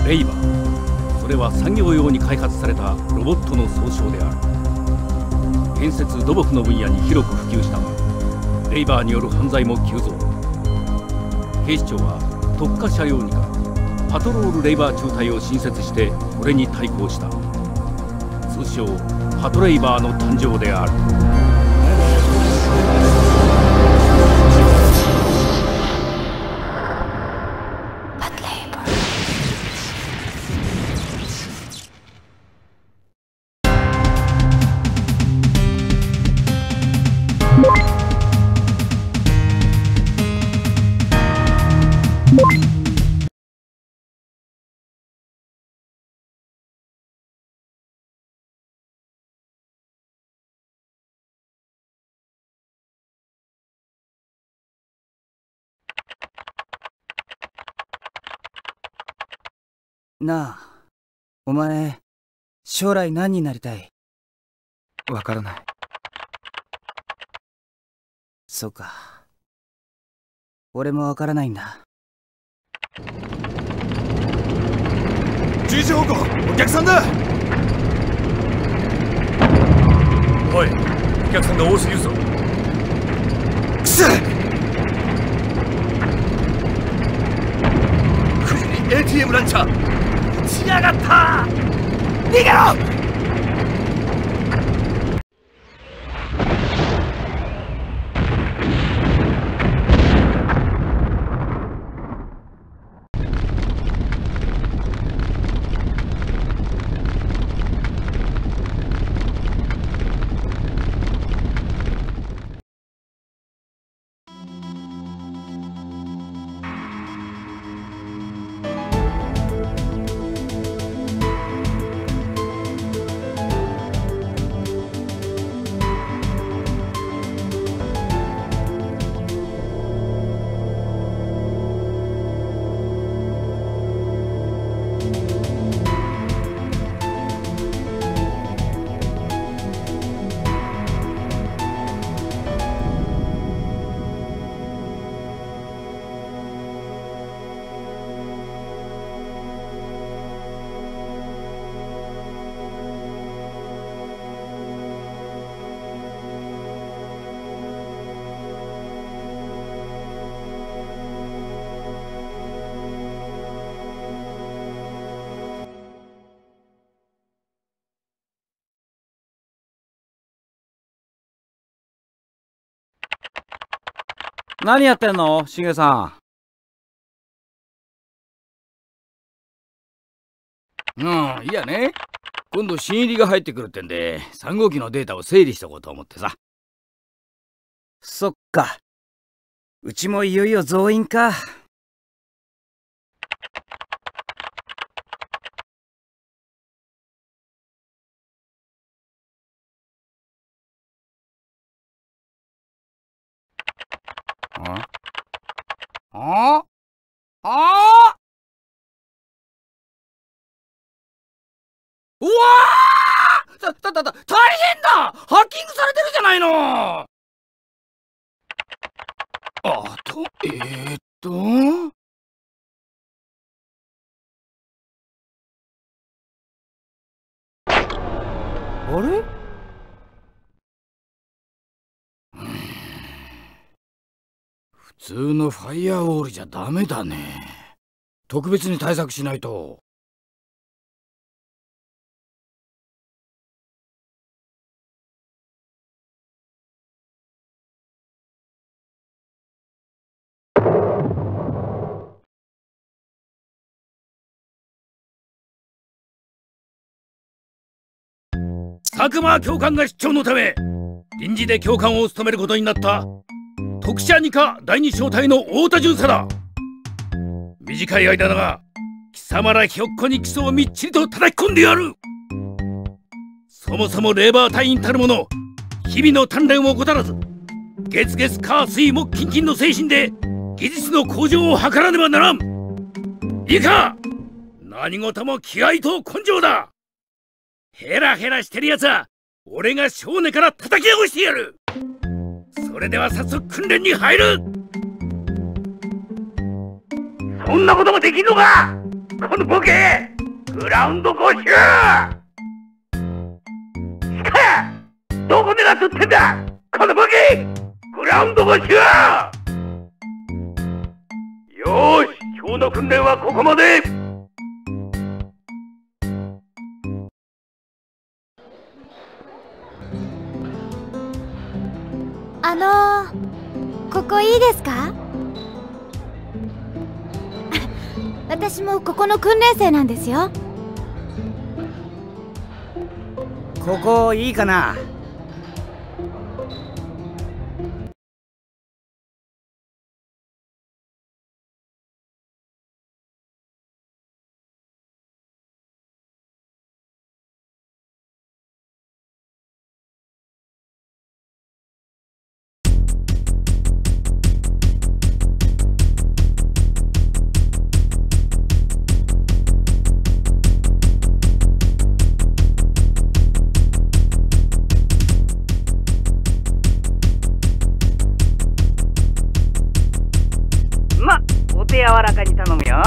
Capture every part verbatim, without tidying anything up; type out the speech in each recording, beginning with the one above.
レイバー、それは産業用に開発されたロボットの総称である。建設土木の分野に広く普及したが、レイバーによる犯罪も急増。警視庁は特化車両にかパトロールレイバー中隊を新設してこれに対抗した。通称パトレイバーの誕生である。 なあ、お前、将来何になりたい？ わからない。 そうか。俺もわからないんだ。 じいじ報告、お客さんだ。おい、お客さんが多すぎるぞ。くせえ！くじに エーティーエム ランチャー撃ちやがった。逃げろ！ 何やってんの、しげさん。うん、いやね。今度新入りが入ってくるってんで、さん号機のデータを整理しとこうと思ってさ。 そっか。うちもいよいよ増員か。 ああうわー！た、た、た、た、大変だ！ハッキングされてるじゃないの！あと、えー、っと。あれ？普通のファイアウォールじゃダメだね。特別に対策しないと。佐久間教官が出張のため臨時で教官を務めることになった特殊二課だいに小隊の太田巡査だ。短い間だが貴様らひょっこに基礎をみっちりと叩き込んでやる。そもそもレーバー隊員たるもの、日々の鍛錬を怠らず月月火水木金金の精神で技術の向上を図らねばならん。いいか、何事も気合と根性だ。ヘラヘラしてるやつは俺が少年から叩き起こしてやる。それでは早速訓練に入る。そんなこともできんのか！ このボケグラウンドご周スカどこ狙っとってんだこのボケグラウンドご周よーし今日の訓練はここまであのー、ここいいですか？私もここの訓練生なんですよ。 ここいいかな？ま、お手柔らかに頼むよ。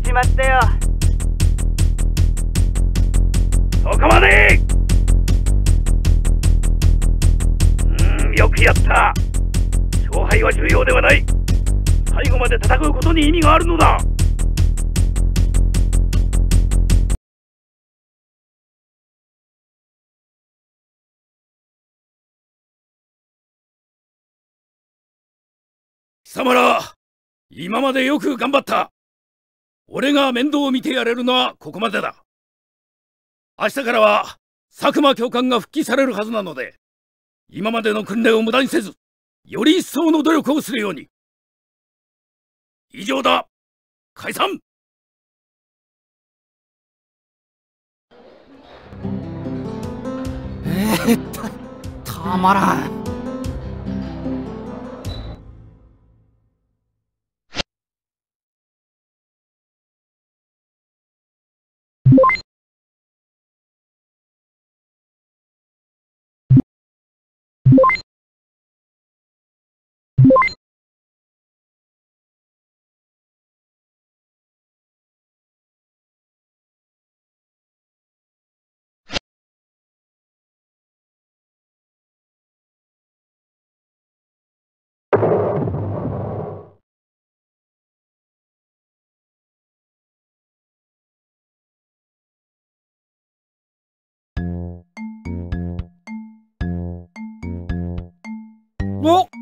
ちまったよ。 そこまで。うん、よくやった。勝敗は重要ではない。最後まで戦うことに意味があるのだ。貴様ら、今までよく頑張った。俺が面倒を見てやれるのはここまでだ。明日からは佐久間教官が復帰されるはずなので、今までの訓練を無駄にせず、より一層の努力をするように。以上だ。解散。 えー、たたまらん。おっ